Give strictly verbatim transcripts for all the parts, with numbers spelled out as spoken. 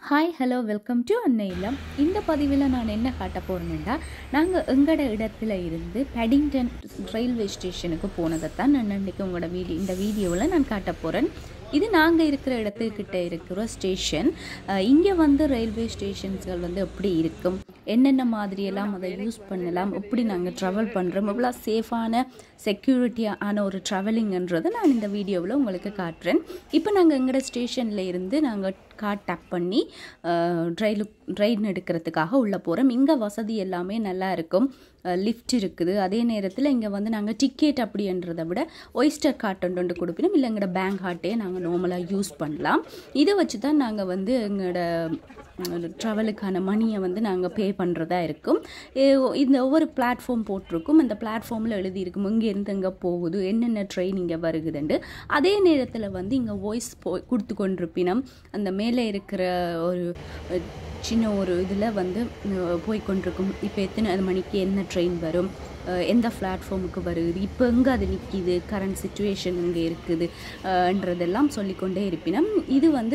Hi, hello, welcome to Annailam. இந்த பதிவில் நான் என்ன காட்ட போறேன்னா நாங்கள் எங்கட இடத்துல இருந்து Paddington ரயில்வே ஸ்டேஷனுக்கு போனதை தான் நான் இன்னைக்கு உங்களோட வீடியோ இந்த வீடியோவில் நான் காட்ட போகிறேன். இது நாங்கள் இருக்கிற இடத்துக்கிட்ட இருக்கிற ஸ்டேஷன். இங்கே வந்து ரயில்வே ஸ்டேஷன்ஸ்கள் வந்து எப்படி இருக்கும், என்னென்ன மாதிரியெல்லாம் அதை யூஸ் பண்ணலாம், எப்படி நாங்கள் ட்ராவல் பண்ணுறோம், எவ்வளோ சேஃபான செக்யூரிட்டியான ஒரு ட்ராவலிங்கன்றதை நான் இந்த வீடியோவில் உங்களுக்கு காட்டுறேன். இப்போ நாங்கள் எங்களோட ஸ்டேஷனில் இருந்து நாங்கள் கார் டேப் பண்ணி ட்ரெயின் ட்ரெயின் எடுக்கிறதுக்காக உள்ளே போகிறோம். இங்கே வசதி எல்லாமே நல்லா இருக்கும், லிஃப்ட் இருக்குது. அதே நேரத்தில் இங்கே வந்து நாங்கள் டிக்கெட் அப்படின்றத விட ஒய்ஸ்டர் கார்ட் ஒன்று கொடுப்பினோம், இல்லை எங்களோட பேங்க் கார்ட்டே நாங்கள் நார்மலாக யூஸ் பண்ணலாம். இதை வச்சு தான் நாங்கள் வந்து எங்களோட ட்ராவலுக்கான மணியை வந்து நாங்கள் பே பண்ணுறதா இருக்கும். இந்த ஒவ்வொரு பிளாட்ஃபார்ம் போட்டிருக்கும், அந்த பிளாட்ஃபார்மில் எழுதியிருக்கும் இங்கேருந்து எங்கே போகுது, என்னென்ன ட்ரெயின் இங்கே வருகுதுண்டு. அதே நேரத்தில் வந்து இங்கே வாய்ஸ் போ கொடுத்து கொண்டிருப்பினோம். அந்த மேலே இருக்கிற ஒரு சின்ன ஒரு இதில் வந்து போய்கொண்டிருக்கும், இப்போ எத்தனை மணிக்கு என்ன ட்ரெயின் வரும், எந்த பிளாட்ஃபார்முக்கு வருது, இப்போ எங்கே அது நிற்கிது, கரண்ட் சுச்சுவேஷன் இங்கே இருக்குது என்றதெல்லாம் சொல்லிக்கொண்டே இருப்பினோம். இது வந்து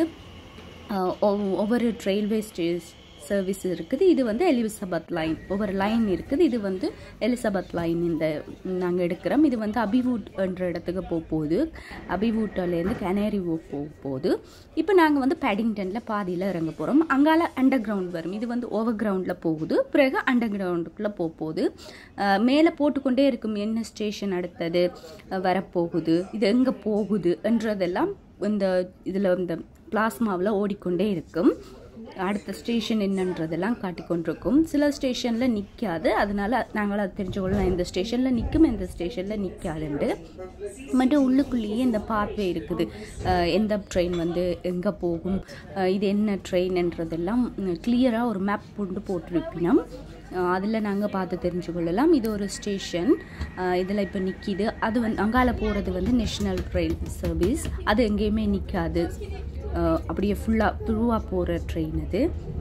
ஒவ்வொரு ரயில்வே ஸ்டேஷ் சர்வீஸ் இருக்குது. இது வந்து எலிசபெத் லைன், ஒவ்வொரு லைன் இருக்குது. இது வந்து எலிசபெத் லைன் இந்த நாங்கள் எடுக்கிறோம். இது வந்து அபிவூட் என்ற இடத்துக்கு போக போகுது, அபிவூட்டிலேருந்து கனேரி போக போகுது. இப்போ நாங்கள் வந்து பேடிங்டனில் பாதியில் இறங்க போகிறோம். அங்கால அண்டர் கிரவுண்ட் வரும், இது வந்து ஓவர் கிரவுண்டில் போகுது, பிறகு அண்டர் கிரவுண்டுக்குள்ளே போக போகுது. மேலே போட்டுக்கொண்டே இருக்கும் என்ன ஸ்டேஷன் அடுத்தது வரப்போகுது, இது எங்கே போகுது என்றதெல்லாம் இந்த இதில் இந்த பிளாஸ்மாவில் ஓடிக்கொண்டே இருக்கும். அடுத்த ஸ்டேஷன் என்னன்றதெல்லாம் காட்டிக்கொண்டிருக்கும். சில ஸ்டேஷனில் நிற்காது, அதனால் நாங்கள் அதை தெரிஞ்சுக்கொள்ளலாம் இந்த ஸ்டேஷனில் நிற்கும், இந்த ஸ்டேஷனில் நிற்காதுண்டு. மற்றும் உள்ளுக்குள்ளேயே இந்த பாத்வே இருக்குது, எந்த ட்ரெயின் வந்து எங்கே போகும், இது என்ன ட்ரெயின்ன்றதெல்லாம் கிளியராக ஒரு மேப் கொண்டு போட்டிருப்பினோம். அதில் நாங்கள் பார்த்து தெரிஞ்சுக்கொள்ளலாம். இது ஒரு ஸ்டேஷன், இதில் இப்போ நிற்கிது. அது வந்து அங்கால போகிறது வந்து நேஷ்னல் ரயில் சர்வீஸ், அது எங்கேயுமே நிற்காது, அப்படியே ஃபுல்லாக துருவாக போகிற ட்ரெயின் அது.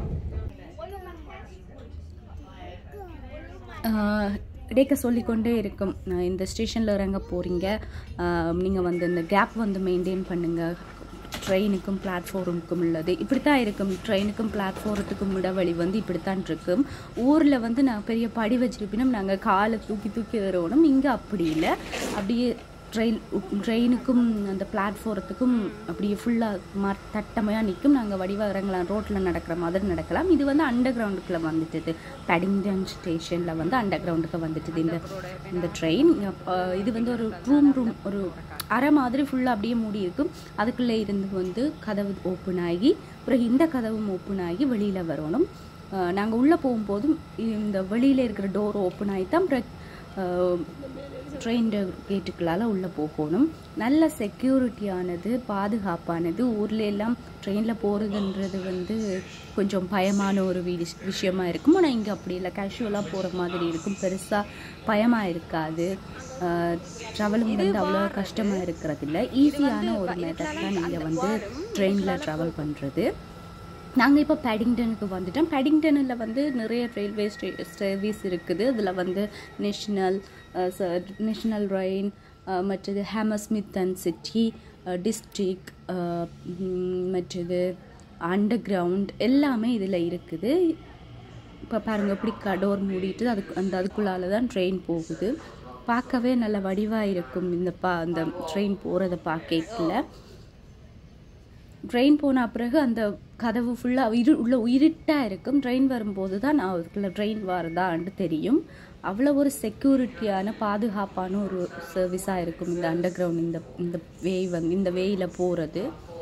இடைக்க சொல்லிக்கொண்டே இருக்கும், இந்த ஸ்டேஷனில் இறங்க போகிறீங்க, நீங்கள் வந்து இந்த கேப் வந்து மெயின்டைன் பண்ணுங்கள், ட்ரெயினுக்கும் பிளாட்ஃபார்முக்கும் உள்ளது இப்படித்தான் இருக்கும். ட்ரெயினுக்கும் பிளாட்ஃபார்முக்கும் இடவழி வந்து இப்படித்தான் இருக்கும். ஊரில் வந்து நான் பெரிய படி வச்சிருப்பினோம், நாங்கள் காலை தூக்கி தூக்கி ஏறணும். இங்கே அப்படி இல்லை, அப்படியே ட்ரெயின் ட்ரெயினுக்கும் அந்த பிளாட்ஃபார்த்துக்கும் அப்படியே ஃபுல்லாக மா தட்டமையாக நிற்கும். நாங்கள் வடிவாக இறங்கலாம், ரோட்டில் நடக்கிற மாதிரி நடக்கலாம். இது வந்து அண்டர் கிரவுண்டுக்குள்ளே வந்துட்டுது, பேடிங்டன் ஸ்டேஷனில் வந்து அண்டர் கிரவுண்டுக்கு வந்துட்டுது இந்த இந்த ட்ரெயின். இது வந்து ஒரு ரூம் ரூம் ஒரு அரை மாதிரி ஃபுல்லாக அப்படியே மூடி இருக்கும். அதுக்குள்ளே இருந்து வந்து கதவு ஓப்பன் ஆகி பிறகு இந்த கதவும் ஓப்பன் ஆகி வெளியில் வரணும். நாங்கள் உள்ளே போகும்போதும் இந்த வெளியில் இருக்கிற டோர் ஓப்பன் ஆகி தான் பிறகு ட்ரெயின் கேட்டுக்களால் உள்ளே போகணும். நல்ல செக்யூரிட்டியானது, பாதுகாப்பானது. ஊரில் எல்லாம் ட்ரெயினில் போகிறதுன்றது வந்து கொஞ்சம் பயமான ஒரு விஷயமா இருக்கும். ஆனால் இங்கே அப்படி இல்லை, கேஷுவலாக போகிற மாதிரி இருக்கும், பெருசாக பயமாக இருக்காது. ட்ராவலும் வந்து அவ்வளோ கஷ்டமாக இருக்கிறது இல்லை, ஈஸியான ஒரு மெத்தட் தான் நீங்கள் வந்து ட்ரெயினில் ட்ராவல் பண்ணுறது. நாங்கள் இப்போ பேடிங்டனுக்கு வந்துட்டோம். பேடிங்டனில் வந்து நிறைய ரயில்வே ஸ்டே சர்வீஸ் இருக்குது. அதில் வந்து நேஷ்னல் நேஷ்னல் ரயின், மற்றது ஹேமர்ஸ்மித் அண்ட் சிட்டி, டிஸ்ட்ரிக், மற்றது அண்டர் கிரவுண்ட் எல்லாமே இதில் இருக்குது. இப்போ பாருங்கள், எப்படி டோர் மூடிட்டு அதுக்கு அந்த அதுக்குள்ளால தான் ட்ரெயின் போகுது. பார்க்கவே நல்ல வடிவாக இருக்கும் இந்த பா அந்த ட்ரெயின் போகிறத பார்க்கல. ட்ரெயின் போன பிறகு அந்த கதவு ஃபுல்லாக இரு உள்ள இருட்டாக இருக்கும். ட்ரெயின் வரும்போது தான் நான் அதுக்குள்ளே ட்ரெயின் வரதான்னு தெரியும். அவ்வளோ ஒரு செக்யூரிட்டியான பாதுகாப்பான ஒரு சர்வீஸாக இருக்கும் இந்த அண்டர் கிரவுண்ட், இந்த இந்த வே வந்து இந்த வேயில் போகிறது.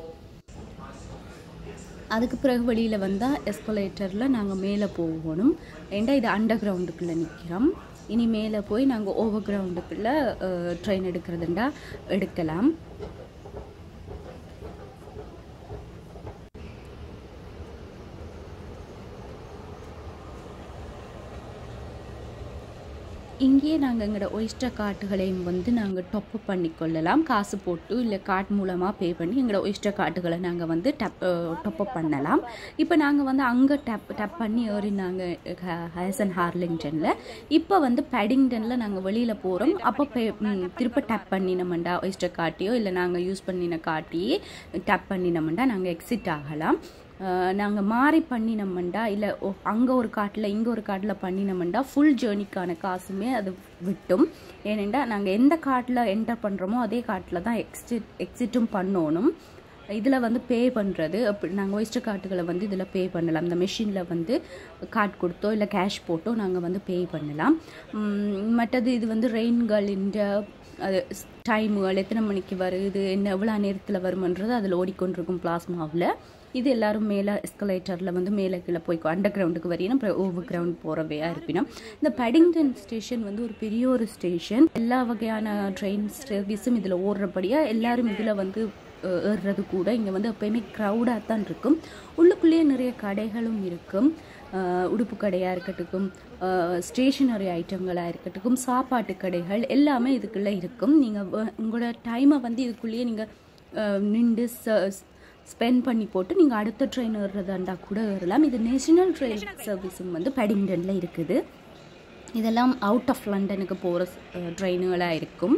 அதுக்கு பிறகு வெளியில் வந்தால் எஸ்கலேட்டரில் நாங்கள் மேலே போகணும். ஏண்டா இது அண்டர் கிரவுண்டுக்குள்ளே நிற்கிறோம். இனி மேலே போய் நாங்கள் ஓவர் கிரவுண்டுக்குள்ளே ட்ரெயின் எடுக்கிறதுண்டா எடுக்கலாம். இங்கேயே நாங்கள் எங்களோட ஒய்ஸ்டர் கார்டுகளையும் வந்து நாங்கள் டப்அப் பண்ணிக்கொள்ளலாம். காசு போட்டு இல்லை கார்ட் மூலமாக பே பண்ணி எங்களோட ஒய்ஸ்டர் கார்டுகளை நாங்கள் வந்து டப் டப்அப் பண்ணலாம். இப்போ நாங்கள் வந்து அங்கே டப் டப் பண்ணி ஏறி நாங்கள் ஹேஸ் அண்ட் ஹார்லிங்டனில், இப்போ வந்து பேடிங்டனில் நாங்கள் வெளியில் போகிறோம். அப்போ பே திருப்ப டப் பண்ணினோம்டா ஒய்ஸ்டர் கார்ட்டையோ இல்லை நாங்கள் யூஸ் பண்ணின கார்ட்டையே டப் பண்ணினோம்டா நாங்கள் எக்ஸிட் ஆகலாம். நாங்கள் மாறி பண்ணினோம்டா இல்லை அங்கே ஒரு காட்டில் இங்கே ஒரு காட்டில் பண்ணினோம்டா ஃபுல் ஜேர்னிக்கான காசுமே அது விட்டும். ஏனெண்டா நாங்கள் எந்த காட்டில் என்டர் பண்ணுறோமோ அதே காட்டில் தான் எக்ஸிட் எக்ஸிட்டும் பண்ணணும். இதில் வந்து பே பண்ணுறது அப்படி நாங்கள் ஒய்ஸ்டர் கார்டுகளை வந்து இதில் பே பண்ணலாம். இந்த மெஷினில் வந்து கார்டு கொடுத்தோ இல்லை கேஷ் போட்டோ நாங்கள் வந்து பே பண்ணலாம். மற்றது இது வந்து ரெயின்களின் அது டைமுகள் எத்தனை மணிக்கு வருது என்ன எவ்வளோ நேரத்தில் வருமன்றது அதில் ஓடிக்கொண்டிருக்கும் பிளாஸ்மாவில். இது எல்லோரும் மேலே எஸ்கலேட்டரில் வந்து மேலே கீழே போய் அண்டர் கிரவுண்டுக்கு வரையினா அப்புறம் ஓவர் கிரவுண்ட் போகிறவையா இருப்பினோம். இந்த பேடிங்டன் ஸ்டேஷன் வந்து ஒரு பெரிய ஒரு ஸ்டேஷன். எல்லா வகையான ட்ரெயின் சர்வீஸும் இதில் ஓடுறபடியாக எல்லோரும் இதில் வந்து ஏறுறது கூட. இங்கே வந்து எப்போயுமே க்ரௌடாக தான் இருக்கும். உள்ளுக்குள்ளேயே நிறைய கடைகளும் இருக்கும். உடுப்பு கடையாக இருக்கட்டும், ஸ்டேஷனரி ஐட்டங்களாக இருக்கட்டும், சாப்பாட்டு கடைகள் எல்லாமே இதுக்குள்ளே இருக்கும். நீங்கள் உங்களோட டைமை வந்து இதுக்குள்ளேயே நீங்கள் நின்று ஸ்பெண்ட் பண்ணி போட்டு நீங்கள் அடுத்த ட்ரெயின் ஏறுறதாண்டா கூட ஏறலாம். இது நேஷனல் ட்ரெயின் சர்வீஸும் வந்து பேடிங்டனில் இருக்குது. இதெல்லாம் அவுட் ஆஃப் லண்டனுக்கு போகிற ட்ரெயினுகளாக இருக்கும்.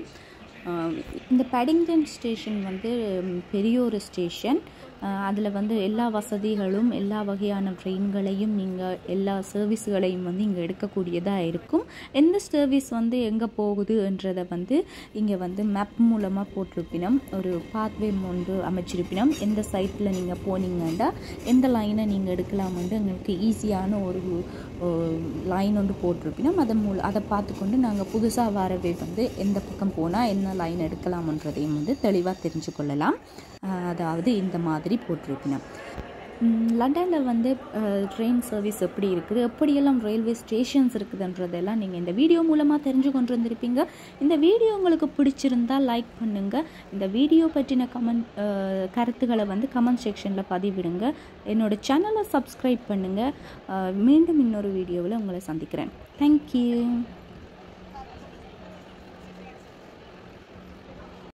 இந்த பேடிங்டன் ஸ்டேஷன் வந்து பெரிய ஒரு ஸ்டேஷன். அதில் வந்து எல்லா வசதிகளும் எல்லா வகையான ட்ரெயின்களையும் நீங்கள் எல்லா சர்வீஸுகளையும் வந்து இங்கே எடுக்கக்கூடியதாக இருக்கும். எந்த சர்வீஸ் வந்து எங்கே போகுதுன்றதை வந்து இங்கே வந்து மேப் மூலமாக போட்டிருப்பினோம். ஒரு பாத்வே ஒன்று அமைச்சிருப்பினோம். எந்த சைட்டில் நீங்கள் போனீங்கன்னா எந்த லைனை நீங்கள் எடுக்கலாம் வந்து எங்களுக்கு ஈஸியான ஒரு லைன் ஒன்று போட்டிருப்பினோம். அதன் மூலம் அதை பார்த்துக்கொண்டு நாங்கள் புதுசாக வரவே வந்து எந்த பக்கம் போனால் என்ன லைன் எடுக்கலாம்ன்றதையும் வந்து தெளிவாக தெரிஞ்சு கொள்ளலாம். அதாவது இந்த மாதிரி போட்டிருப்பினோம். லண்டனில் வந்து ட்ரெயின் சர்வீஸ் எப்படி இருக்குது, எப்படியெல்லாம் ரயில்வே ஸ்டேஷன்ஸ் இருக்குதுன்றதெல்லாம் நீங்கள் இந்த வீடியோ மூலமாக தெரிஞ்சு கொண்டு வந்திருப்பீங்க. இந்த வீடியோ உங்களுக்கு பிடிச்சிருந்தால் லைக் பண்ணுங்கள். இந்த வீடியோ பற்றின கமெண்ட் கருத்துக்களை வந்து கமெண்ட் செக்ஷனில் பதிவிடுங்க. என்னோடய சேனலை சப்ஸ்கிரைப் பண்ணுங்கள். மீண்டும் இன்னொரு வீடியோவில் உங்களை சந்திக்கிறேன். தேங்க்யூ.